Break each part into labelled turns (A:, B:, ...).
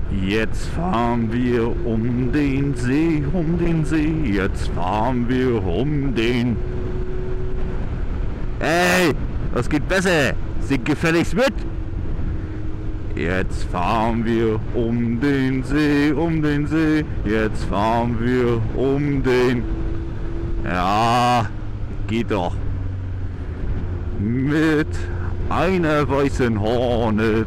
A: Jetzt fahren wir um den See, jetzt fahren wir um den... Ey, das geht besser, sing gefälligst mit! Jetzt fahren wir um den See, jetzt fahren wir um den... Ja, geht doch. Mit einer weißen Hornet,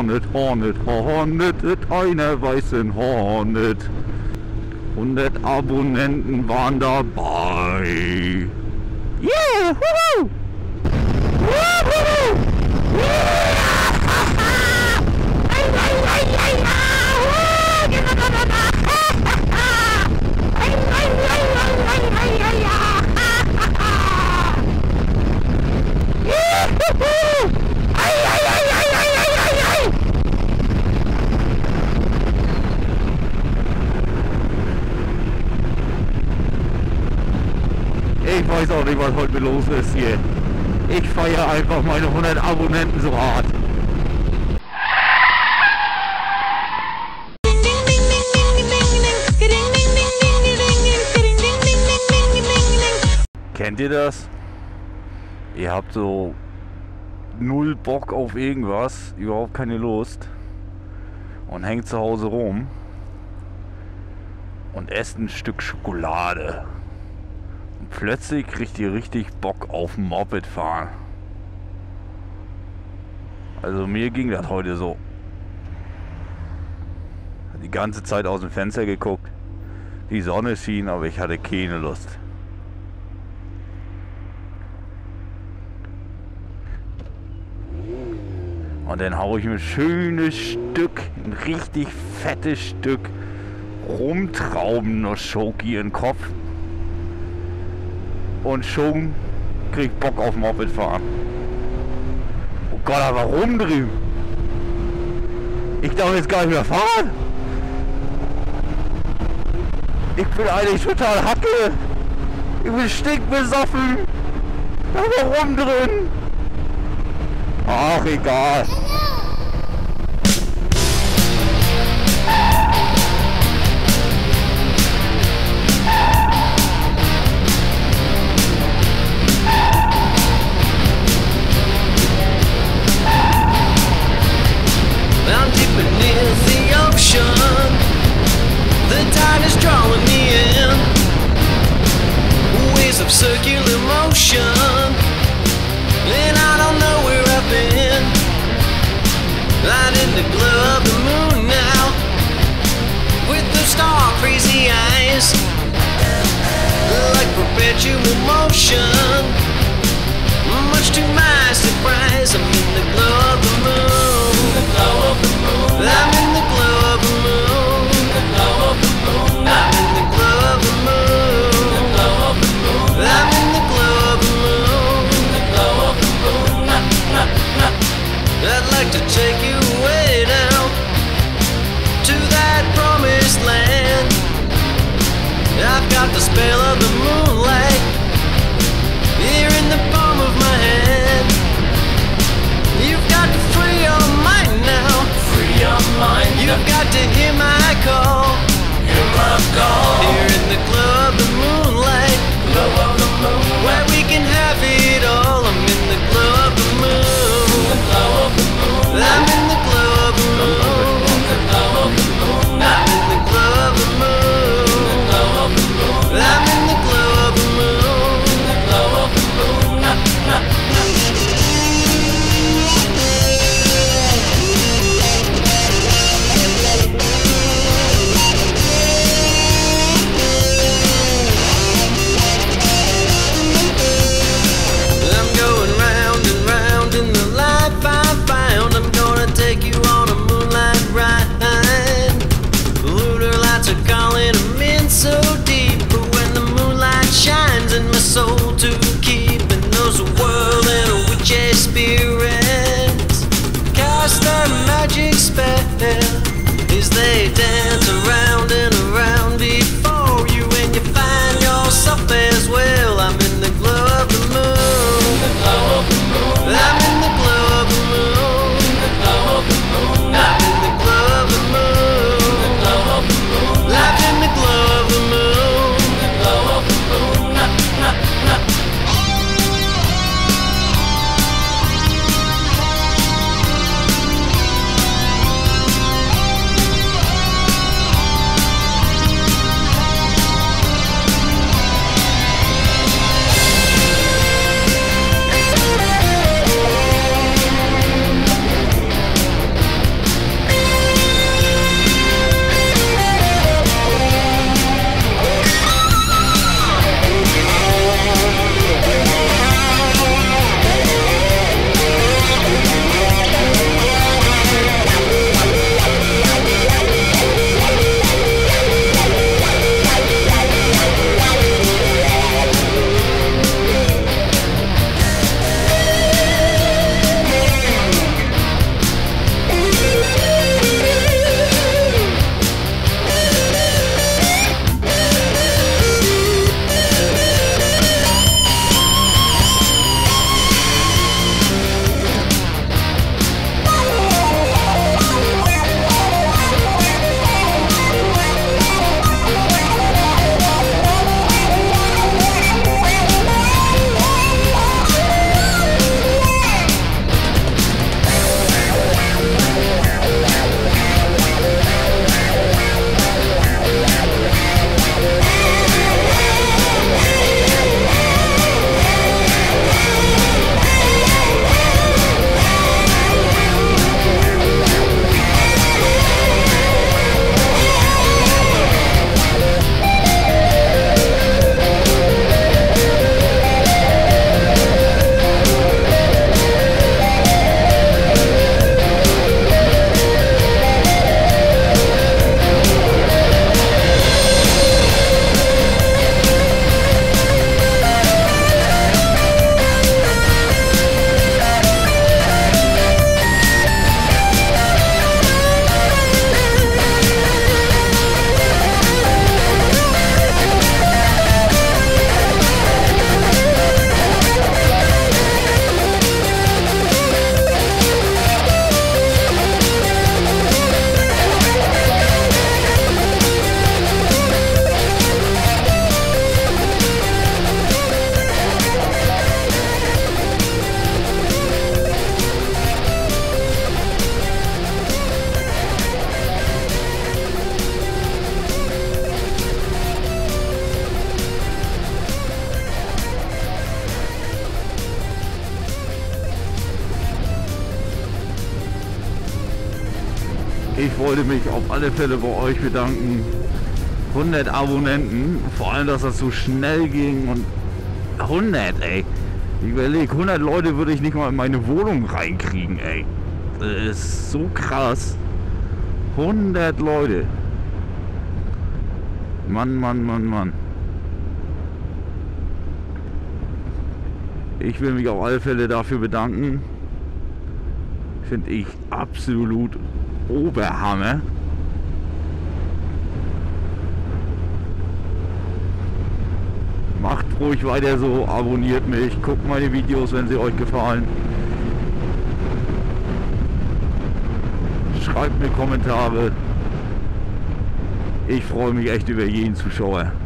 A: mit einer weißen Hornet. 100 Abonnenten waren dabei. Yeah, woohoo! Woohoo! Ich weiß auch nicht, was heute los ist hier. Ich feiere einfach meine 100 Abonnenten so hart. Kennt ihr das? Ihr habt so null Bock auf irgendwas, überhaupt keine Lust und hängt zu Hause rum und esst ein Stück Schokolade. Und plötzlich kriegt ihr richtig Bock auf Moped fahren. Also mir ging das heute so. Die ganze Zeit aus dem Fenster geguckt. Die Sonne schien, aber ich hatte keine Lust. Und dann haue ich mir ein schönes Stück, ein richtig fettes Stück Rumtrauben-Schoki in den Kopf. Und schon krieg ich Bock auf Moped fahren. Oh Gott, aber rumdrehen. Ich darf jetzt gar nicht mehr fahren. Ich bin eigentlich total Hacke. Ich bin stinkbesoffen. Aber rumdrehen. Ach, egal.
B: I'm deep beneath the ocean. The tide is drawing me in. Waves of circular motion. And I don't know where I've been. Right in the glow of the moon now. With the star crazy eyes. Like perpetual motion. Much to my surprise, I'm in the glow of the moon. I'm in the glow of the moon. I'm in the glow of the moon. I'm in the glow of the moon. I'd like to take you away now to that promised land. I've got the spell of the moonlight here in the palm of my hand. You've got to free your mind now. Free your mind. You've got to hear my call. Hear my call. Here in the glow of the moonlight. Glow of the moon. Where we can have it all. I'm in the glow of the moon. The glow of the moon. I'm in the glow of the moon. The glow of the moon. I'm in the glow of the moon. The glow of the moon. I'm in the glow of the moon. The glow of the moon.
A: ich wollte mich auf alle Fälle bei euch bedanken. 100 Abonnenten, vor allem, dass das so schnell ging und 100, ey. Ich überlege, 100 Leute würde ich nicht mal in meine Wohnung reinkriegen, ey. Das ist so krass. 100 Leute. Mann, Mann, Mann, Mann. Ich will mich auf alle Fälle dafür bedanken. Finde ich absolut Oberhammer. Macht ruhig weiter so, abonniert mich, guckt meine Videos, wenn sie euch gefallen. Schreibt mir Kommentare. Ich freue mich echt über jeden Zuschauer.